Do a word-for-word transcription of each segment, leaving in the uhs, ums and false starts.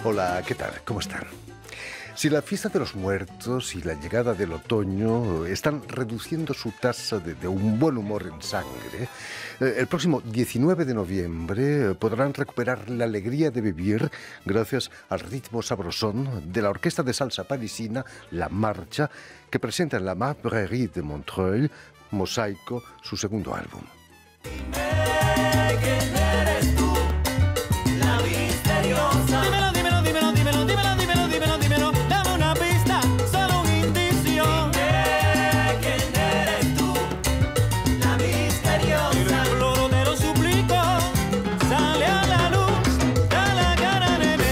Hola, ¿qué tal? ¿Cómo están? Si la fiesta de los muertos y la llegada del otoño están reduciendo su tasa de, de un buen humor en sangre, eh, el próximo diecinueve de noviembre eh, podrán recuperar la alegría de vivir gracias al ritmo sabrosón de la orquesta de salsa parisina La Marcha, que presenta en la Marbrairie de Montreuil, Mosaico, su segundo álbum. Dime quién eres tú, la misteriosa. Dímelo, dímelo, dímelo, dímelo, dímelo, dímelo, dímelo, dímelo. Dame una pista, solo un indicio. Dime quién eres tú, la misteriosa. Y te imploro, te lo suplico, sale a la luz, da la cara, nene.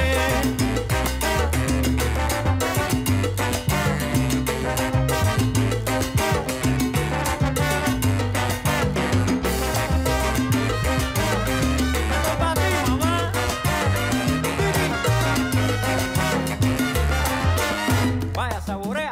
Vaya, saborea.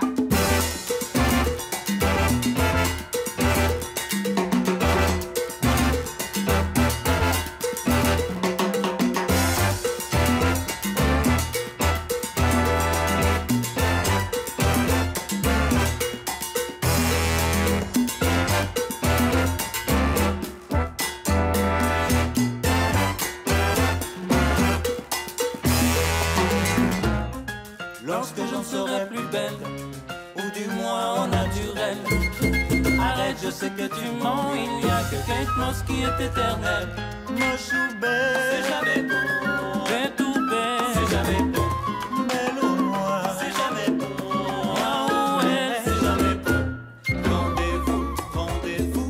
Lorsque j'en serai plus belle, ou du moins au naturel. Arrête, je sais que tu mens, il n'y a que quelque chose qui est éternel. Moi je suis belle, c'est jamais bon. T'es tout belle, c'est jamais bon. Belle ou moi, c'est jamais bon. Moi ou elle, c'est jamais bon. Rendez-vous, rendez-vous.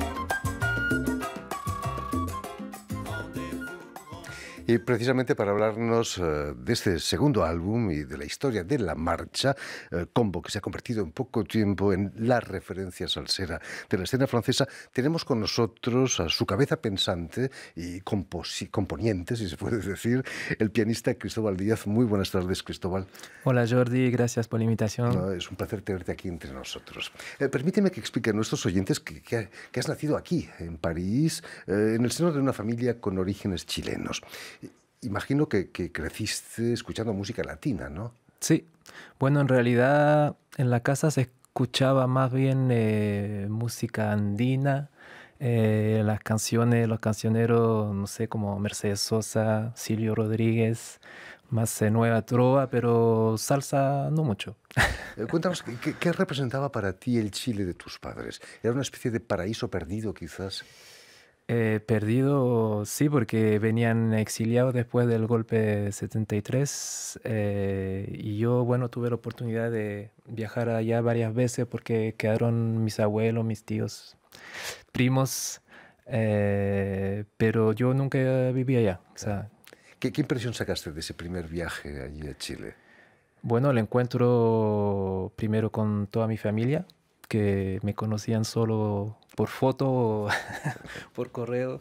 Y precisamente para hablarnos eh, de este segundo álbum y de la historia de La Marcha, eh, combo que se ha convertido en poco tiempo en la referencia salsera de la escena francesa, tenemos con nosotros a su cabeza pensante y composi- componiente, si se puede decir, el pianista Cristóbal Díaz. Muy buenas tardes, Cristóbal. Hola Jordi, gracias por la invitación. No, es un placer tenerte aquí entre nosotros. Eh, permíteme que explique a nuestros oyentes que, que, que has nacido aquí, en París, eh, en el seno de una familia con orígenes chilenos. Imagino que, que creciste escuchando música latina, ¿no? Sí, bueno, en realidad en la casa se escuchaba más bien eh, música andina, eh, las canciones, los cancioneros, no sé, como Mercedes Sosa, Silvio Rodríguez, más eh, nueva trova, pero salsa no mucho. Eh, cuéntanos, ¿qué, ¿qué representaba para ti el Chile de tus padres? ¿Era una especie de paraíso perdido, quizás? Eh, perdido, sí, porque venían exiliados después del golpe de setenta y tres eh, y yo, bueno, tuve la oportunidad de viajar allá varias veces porque quedaron mis abuelos, mis tíos, primos, eh, pero yo nunca viví allá. O sea, ¿Qué, ¿Qué impresión sacaste de ese primer viaje allí a Chile? bueno, el encuentro primero con toda mi familia, que me conocían solo por foto o por correo,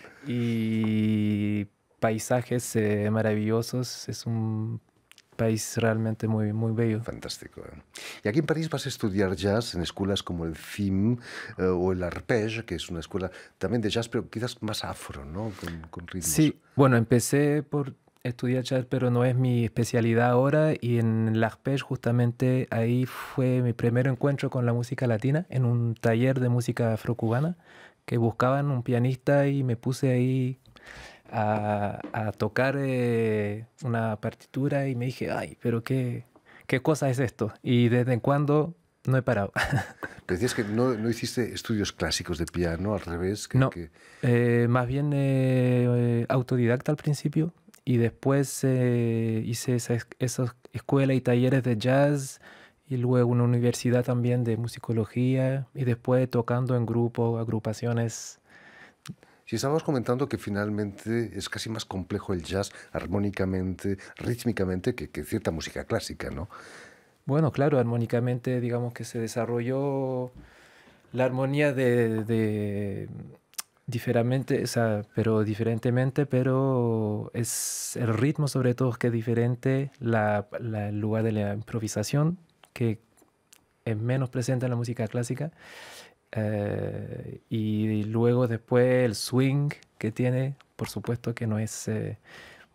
y paisajes eh, maravillosos. Es un país realmente muy, muy bello. Fantástico. ¿eh? Y aquí en París vas a estudiar jazz en escuelas como el C I M eh, o el Arpege, que es una escuela también de jazz, pero quizás más afro, ¿no? Con, con ritmos. Sí, bueno, empecé por estudiar jazz, pero no es mi especialidad ahora, y en l'Arpege justamente ahí fue mi primer encuentro con la música latina, en un taller de música afrocubana, que buscaban un pianista y me puse ahí a, a tocar eh, una partitura y me dije, ay, pero qué, qué cosa es esto, y desde cuando no he parado. Decías que no, no hiciste estudios clásicos de piano, al revés. Que, No, que... eh, más bien eh, eh, autodidacta al principio. Y después eh, hice esa, es- esa escuela y talleres de jazz, y luego una universidad también de musicología, y después tocando en grupo, agrupaciones. Si estábamos comentando que finalmente es casi más complejo el jazz armónicamente, rítmicamente, que, que cierta música clásica, ¿no? Bueno, claro, armónicamente digamos que se desarrolló la armonía de, de diferente, o sea, pero diferentemente, pero es el ritmo sobre todo que es diferente, la, la- el lugar de la improvisación, que es menos presente en la música clásica, eh, y luego después el swing que tiene, por supuesto que no es eh,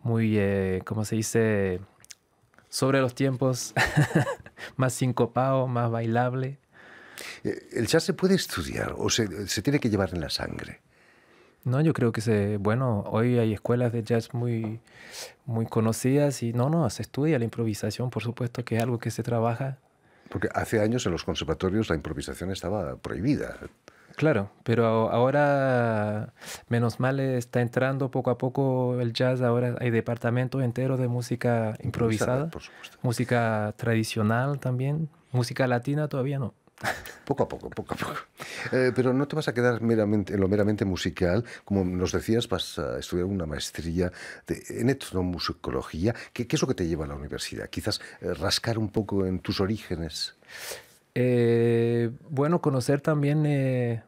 muy, eh, ¿cómo se dice? Sobre los tiempos, más sincopado, más bailable. Eh, ¿El jazz se puede estudiar o se, se tiene que llevar en la sangre? No, yo creo que se, bueno, hoy hay escuelas de jazz muy, muy conocidas y no, no, se estudia la improvisación, por supuesto que es algo que se trabaja. Porque hace años en los conservatorios la improvisación estaba prohibida. Claro, pero ahora, menos mal, está entrando poco a poco el jazz. Ahora hay departamentos enteros de música improvisada, Improvisada, por supuesto. música tradicional también, música latina todavía no. Poco a poco, poco a poco. Eh, pero no te vas a quedar meramente, en lo meramente musical. Como nos decías, vas a estudiar una maestría de, en etnomusicología. ¿Qué, ¿Qué es lo que te lleva a la universidad? Quizás eh, rascar un poco en tus orígenes. Eh, bueno, conocer también, eh,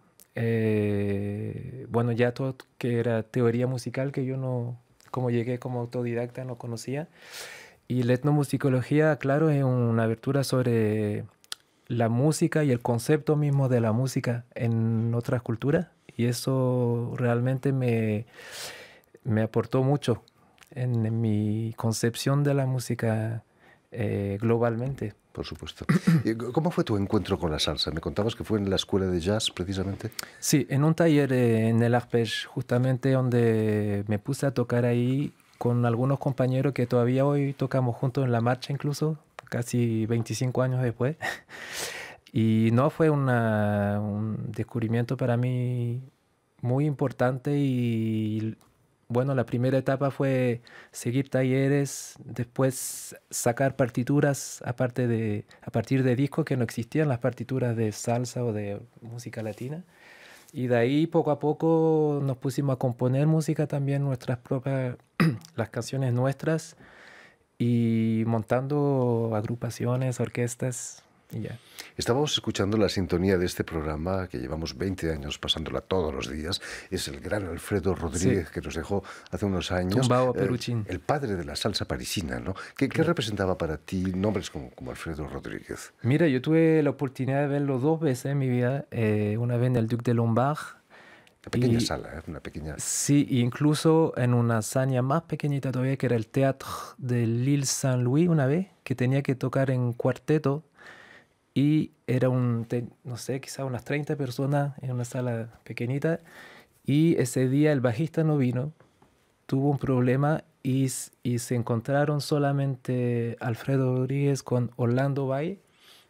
eh, bueno, ya todo que era teoría musical que yo no, como llegué como autodidacta, no conocía. Y la etnomusicología, claro, es una abertura sobre la música y el concepto mismo de la música en otras culturas. Y eso realmente me, me aportó mucho en, en mi concepción de la música eh, globalmente. Por supuesto. ¿Y cómo fue tu encuentro con la salsa? Me contabas que fue en la escuela de jazz, precisamente. Sí, en un taller eh, en el Arpege, justamente donde me puse a tocar ahí con algunos compañeros que todavía hoy tocamos juntos en la marcha incluso, casi veinticinco años después. Y no, fue una, un descubrimiento para mí muy importante y bueno, la primera etapa fue seguir talleres, después sacar partituras aparte de, a partir de discos que no existían, las partituras de salsa o de música latina. Y de ahí poco a poco nos pusimos a componer música también, nuestras propias, las canciones nuestras, y montando agrupaciones, orquestas y ya. Estábamos escuchando la sintonía de este programa que llevamos veinte años pasándola todos los días. Es el gran Alfredo Rodríguez, sí, que nos dejó hace unos años. Tumbao a eh, Peruchín. El padre de la salsa parisina, ¿no? ¿Qué, qué representaba para ti nombres como, como Alfredo Rodríguez? Mira, yo tuve la oportunidad de verlo dos veces en mi vida. Eh, una vez en el Duc de Lombard. Una pequeña y, sala, ¿eh? Una pequeña... Sí, incluso en una hazaña más pequeñita todavía, que era el Théâtre de l'Île Saint-Louis, una vez, que tenía que tocar en cuarteto. Y era un, no sé, quizás unas treinta personas en una sala pequeñita. Y ese día el bajista no vino, tuvo un problema y, y se encontraron solamente Alfredo Rodríguez con Orlando Valle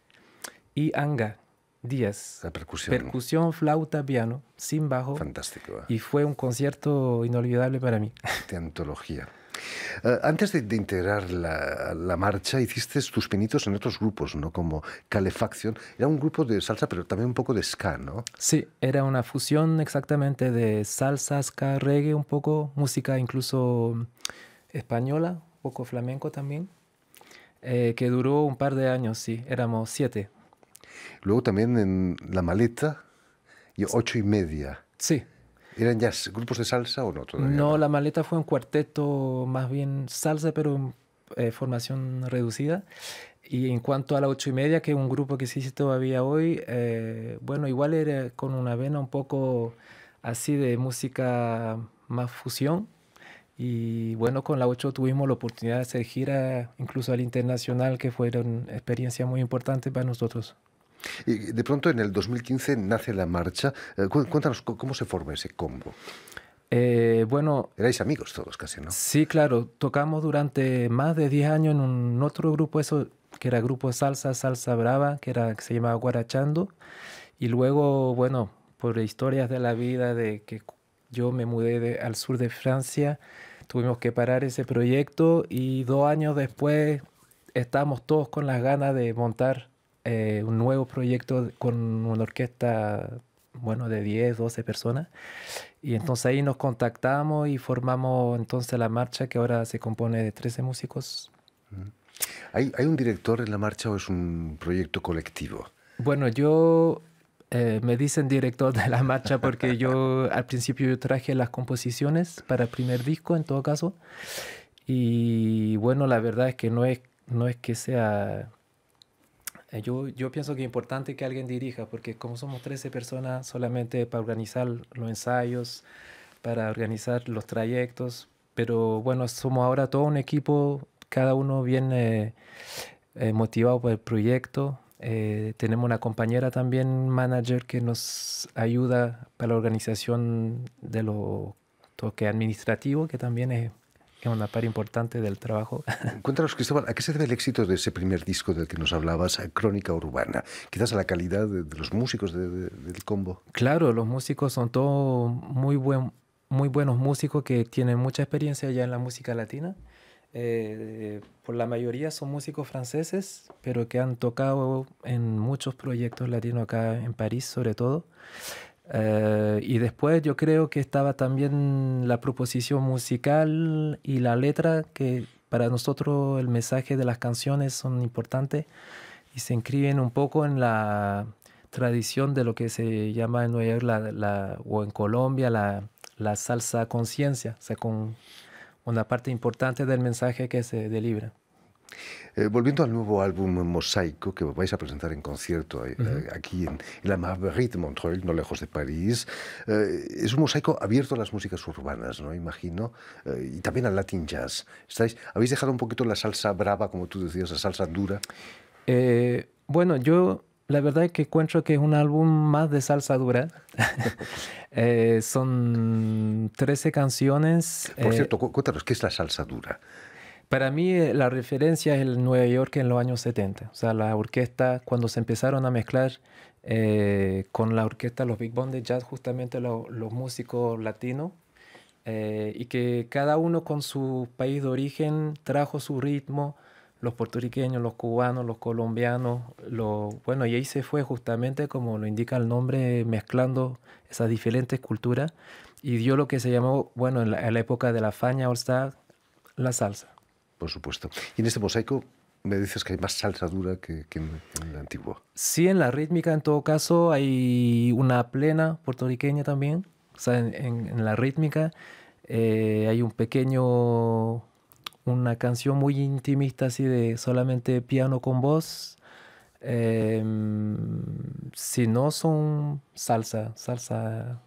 y Anga Díaz. La percusión. Percusión, flauta, piano, sin bajo. Fantástico. ¿Eh? Y fue un concierto inolvidable para mí. De antología. Uh, antes de, de integrar la, la marcha, hiciste tus pinitos en otros grupos, ¿no? Como Calefacción. Era un grupo de salsa, pero también un poco de ska, ¿no? Sí, era una fusión exactamente de salsa, ska, reggae, un poco, música incluso española, un poco flamenco también, eh, que duró un par de años, sí, éramos siete. Luego también en La Maleta y Ocho y Media. Sí. ¿Eran ya grupos de salsa o no todavía? No, no? La Maleta fue un cuarteto más bien salsa, pero en eh, formación reducida. Y en cuanto a la Ocho y Media, que es un grupo que existe todavía hoy, eh, bueno, igual era con una vena un poco así de música más fusión. Y bueno, con la Ocho tuvimos la oportunidad de hacer gira incluso al internacional, que fueron experiencias muy importantes para nosotros. Y de pronto en el dos mil quince nace La Marcha. Cuéntanos cómo se forma ese combo. Eh, bueno... Erais amigos todos casi, ¿no? Sí, claro. Tocamos durante más de diez años en un otro grupo, eso que era grupo de salsa, Salsa Brava, que, era, que se llamaba Guarachando. Y luego, bueno, por historias de la vida, de que yo me mudé de, al sur de Francia, tuvimos que parar ese proyecto y dos años después estábamos todos con las ganas de montar Eh, un nuevo proyecto con una orquesta, bueno, de diez, doce personas. Y entonces ahí nos contactamos y formamos entonces La Marcha, que ahora se compone de trece músicos. ¿Hay, ¿Hay un director en La Marcha o es un proyecto colectivo? Bueno, yo eh, me dicen director de La Marcha porque yo al principio yo traje las composiciones para el primer disco, en todo caso. Y bueno, la verdad es que no es, no es que sea... Yo, yo pienso que es importante que alguien dirija, porque como somos trece personas, solamente para organizar los ensayos, para organizar los trayectos, pero bueno, somos ahora todo un equipo, cada uno bien eh, eh, motivado por el proyecto. Eh, tenemos una compañera también, manager, que nos ayuda para la organización de lo todo que administrativo, que también es, es una parte importante del trabajo. Cuéntanos, Cristóbal, ¿a qué se debe el éxito de ese primer disco del que nos hablabas, Crónica Urbana? Quizás a la calidad de, de los músicos de, de, del combo. Claro, los músicos son todos muy, buen, muy buenos músicos que tienen mucha experiencia ya en la música latina. Eh, por la mayoría son músicos franceses, pero que han tocado en muchos proyectos latinos acá en París, sobre todo. Eh, y después yo creo que estaba también la proposición musical y la letra, que para nosotros el mensaje de las canciones son importantes y se inscriben un poco en la tradición de lo que se llama en Nueva York la, la, o en Colombia la, la salsa conciencia, o sea, con una parte importante del mensaje que se delibra. Eh, volviendo al nuevo álbum Mosaico, que vais a presentar en concierto eh, uh-huh. aquí en, en la Marguerite de Montreuil, no lejos de París, eh, es un mosaico abierto a las músicas urbanas, ¿no? Imagino, eh, y también al Latin Jazz. ¿Estáis, ¿Habéis dejado un poquito la salsa brava, como tú decías, la salsa dura? Eh, bueno, yo la verdad es que encuentro que es un álbum más de salsa dura. eh, son trece canciones. Por eh, cierto, cu cuéntanos, ¿qué es la salsa dura? Para mí eh, la referencia es el Nueva York en los años setenta. O sea, la orquesta, cuando se empezaron a mezclar eh, con la orquesta, los big band de jazz, justamente lo, los músicos latinos, eh, y que cada uno con su país de origen trajo su ritmo, los puertorriqueños, los cubanos, los colombianos, lo, bueno, y ahí se fue justamente, como lo indica el nombre, mezclando esas diferentes culturas, y dio lo que se llamó, bueno, en la, en la época de la Fania All Star, la salsa. Por supuesto. Y en este mosaico me dices que hay más salsa dura que, que en, en el antiguo. Sí, en la rítmica, en todo caso, hay una plena puertorriqueña también. O sea, en, en, en la rítmica eh, hay un pequeño, una canción muy intimista, así de solamente piano con voz. Eh, si no, son salsa, salsa.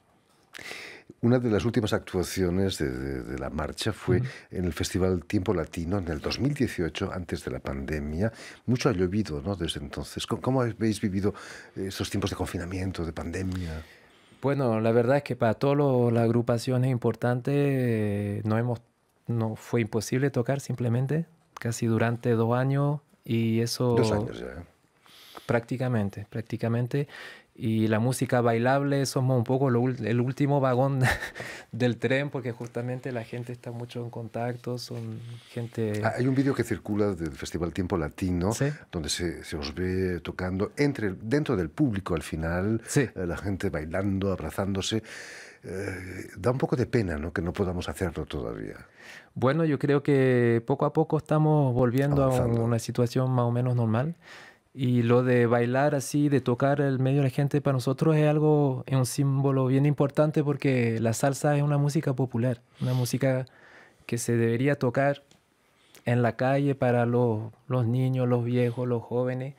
Una de las últimas actuaciones de, de, de la marcha fue uh-huh. en el Festival Tiempo Latino en el dos mil dieciocho, antes de la pandemia. Mucho ha llovido, ¿no?, desde entonces. ¿Cómo, cómo habéis vivido estos tiempos de confinamiento, de pandemia? Bueno, la verdad es que para todas las agrupaciones importantes eh, no, hemos, no fue imposible tocar simplemente, casi durante dos años. Y eso... Dos años ya, ¿eh? Prácticamente, prácticamente. Y la música bailable, somos un poco lo, el último vagón del tren, porque justamente la gente está mucho en contacto, son gente... Ah, hay un vídeo que circula del Festival Tiempo Latino, ¿sí?, donde se, se os ve tocando entre, dentro del público al final, sí. eh, la gente bailando, abrazándose. Eh, da un poco de pena, ¿no?, que no podamos hacerlo todavía. Bueno, yo creo que poco a poco estamos volviendo Avanzando. a una situación más o menos normal. Y lo de bailar así, de tocar el medio de la gente, para nosotros es algo, es un símbolo bien importante, porque la salsa es una música popular, una música que se debería tocar en la calle para los, los niños, los viejos, los jóvenes.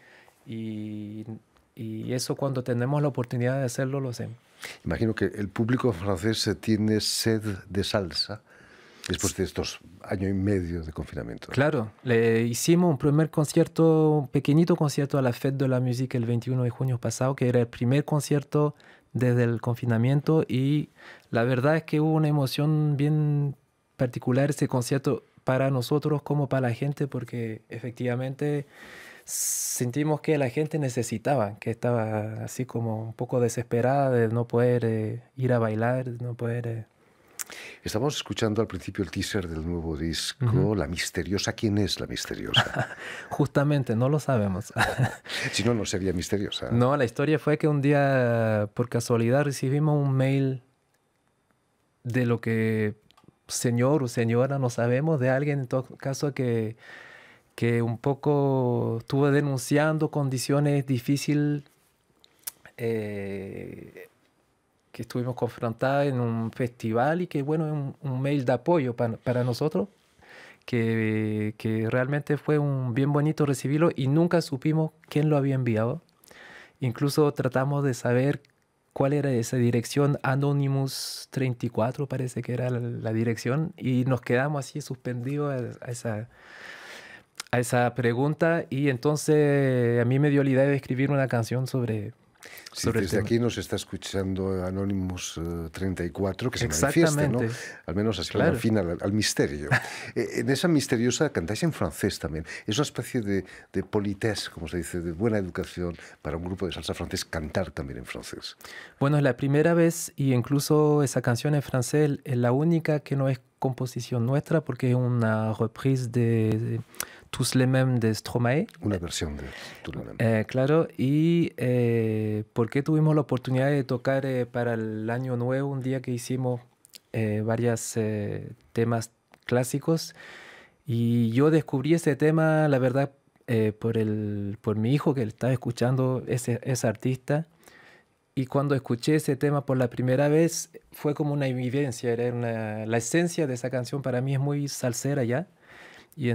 Y, y eso, cuando tenemos la oportunidad de hacerlo, lo hacemos. Imagino que el público francés tiene sed de salsa después de estos año y medio de confinamiento. Claro, le hicimos un primer concierto, un pequeñito concierto a la Fête de la Musique el veintiuno de junio pasado, que era el primer concierto desde el confinamiento, y la verdad es que hubo una emoción bien particular ese concierto para nosotros como para la gente, porque efectivamente sentimos que la gente necesitaba, que estaba así como un poco desesperada de no poder eh, ir a bailar, de no poder... Eh, Estamos escuchando al principio el teaser del nuevo disco, uh-huh. La Misteriosa. ¿Quién es la Misteriosa? Justamente, no lo sabemos. Si no, no sería misteriosa. No, la historia fue que un día, por casualidad, recibimos un mail de lo que señor o señora, no sabemos, de alguien en todo caso que, que un poco estuvo denunciando condiciones difíciles, eh, que estuvimos confrontados en un festival, y que, bueno, un, un mail de apoyo para, para nosotros, que, que realmente fue un bien bonito recibirlo, y nunca supimos quién lo había enviado. Incluso tratamos de saber cuál era esa dirección. Anonymous treinta y cuatro parece que era la, la dirección, y nos quedamos así suspendidos a, a esa... a esa pregunta, y entonces a mí me dio la idea de escribir una canción sobre, Sí, sobre el desde tema. aquí nos está escuchando Anonymous uh, treinta y cuatro, que se manifieste, ¿no? Al menos así Claro. al fin al, al misterio. eh, en esa misteriosa cantáis en francés también. Es una especie de, de politesse, como se dice, de buena educación para un grupo de salsa francés cantar también en francés. Bueno, es la primera vez, y incluso esa canción en francés es la única que no es composición nuestra, porque es una reprise de, de Tous les mêmes de Stromae. Una versión de Tous les mêmes. Eh, claro, y eh, porque tuvimos la oportunidad de tocar eh, para el Año Nuevo, un día que hicimos eh, varios eh, temas clásicos, y yo descubrí ese tema, la verdad, eh, por, el, por mi hijo, que estaba escuchando ese, ese artista. Y cuando escuché ese tema por la primera vez, fue como una vivencia, era una, la esencia de esa canción para mí es muy salsera ya. Y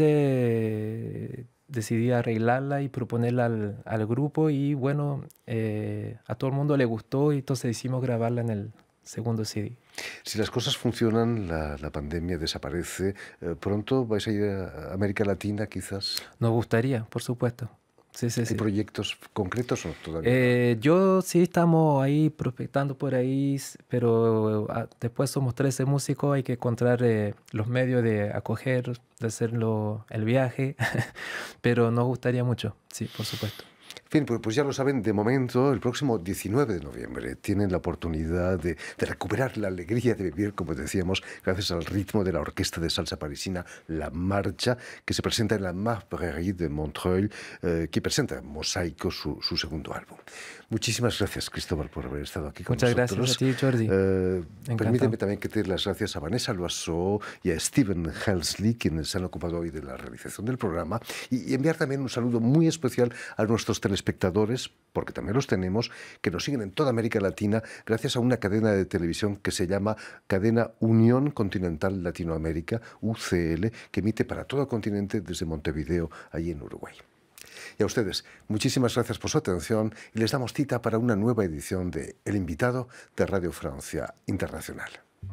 entonces decidí arreglarla y proponerla al, al grupo, y bueno, eh, a todo el mundo le gustó, y entonces decidimos grabarla en el segundo C D. Si las cosas funcionan, la, la pandemia desaparece, eh, ¿pronto vais a ir a América Latina quizás? Nos gustaría, por supuesto. Sí, sí, ¿Hay sí. proyectos concretos o todavía Eh, yo sí estamos ahí prospectando por ahí, s- pero ah, después somos trece músicos, hay que encontrar eh, los medios de acoger, de hacerlo el viaje, pero nos gustaría mucho, sí, por supuesto. Bien, pues, pues ya lo saben, de momento, el próximo diecinueve de noviembre tienen la oportunidad de, de recuperar la alegría de vivir, como decíamos, gracias al ritmo de la orquesta de salsa parisina La Marcha, que se presenta en la Marbrèrie de Montreuil, eh, que presenta Mosaico, su, su segundo álbum. Muchísimas gracias, Cristóbal, por haber estado aquí con Muchas nosotros. gracias a ti, Jordi. Eh, Encantado. permíteme también que te dé las gracias a Vanessa Loiseau y a Steven Helsley, quienes se han ocupado hoy de la realización del programa, y, y enviar también un saludo muy especial a nuestros telespectadores, porque también los tenemos, que nos siguen en toda América Latina gracias a una cadena de televisión que se llama Cadena Unión Continental Latinoamérica, U C L, que emite para todo el continente desde Montevideo, allí en Uruguay. Y a ustedes, muchísimas gracias por su atención, y les damos cita para una nueva edición de El Invitado de Radio Francia Internacional.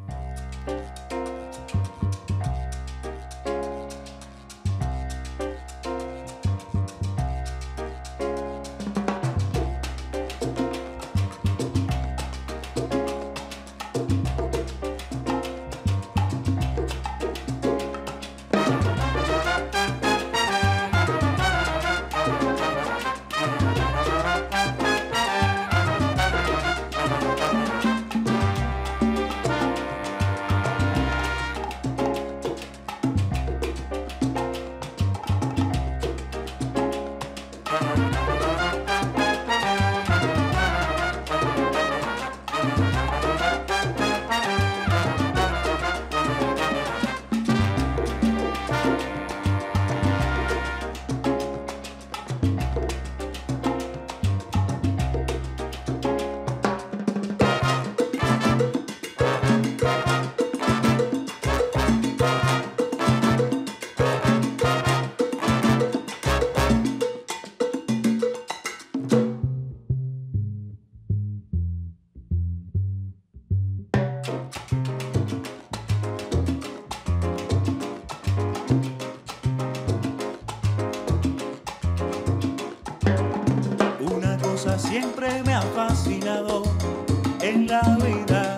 Una cosa siempre me ha fascinado en la vida.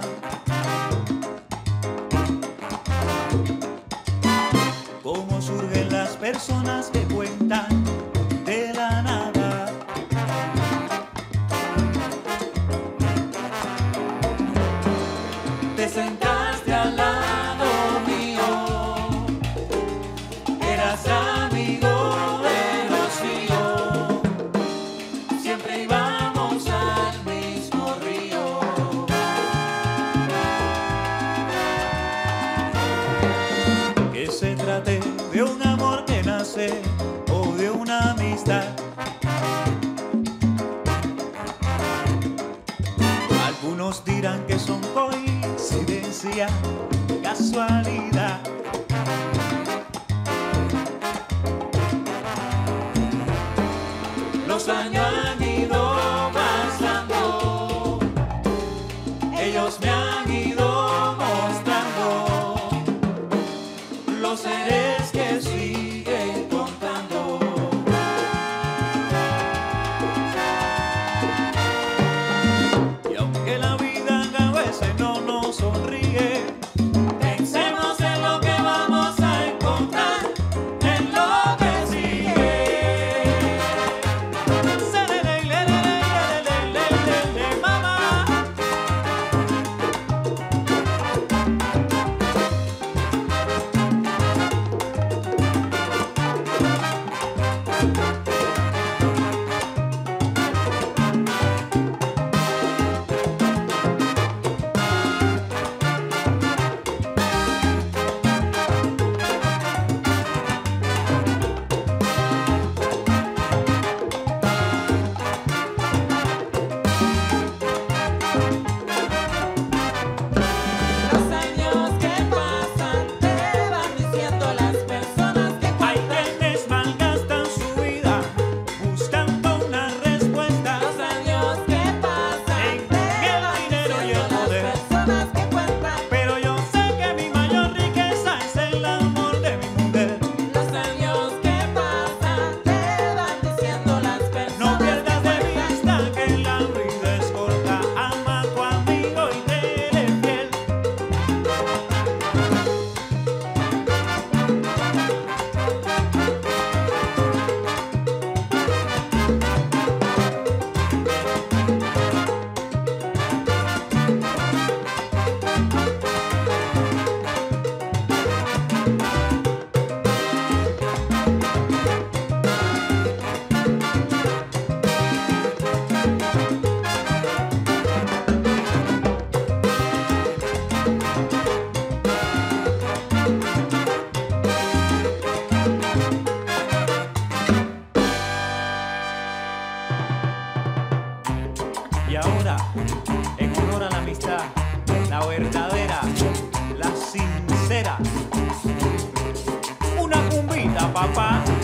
Cómo surgen las personas que cuentan de la nada. Te sentaste al lado mío, eras amigo de los míos. Siempre íbamos al mismo río. Que se trate de un amor que nace o de una amistad. Algunos dirán que son coincidencia, casualidad. Los años han ido pasando los seres que siguen contando. Y aunque la vida a veces no nos sonríe, pensemos en lo que vamos a encontrar, en lo que sigue. Mamá. Los años que pasan te van diciendo las personas que hay quienes malgastan su vida buscando una respuesta. Los años que pasan te van diciendo las personas que cuentan, pero yo sé que mi mayor riqueza es el amor de mi mujer. Los años que pasan te van diciendo las personas. No pierdas de vista que la vida es corta. Ama a tu amigo y te fiel. Y ahora, en honor a la amistad, la verdadera, la sincera, una cumbita, papá.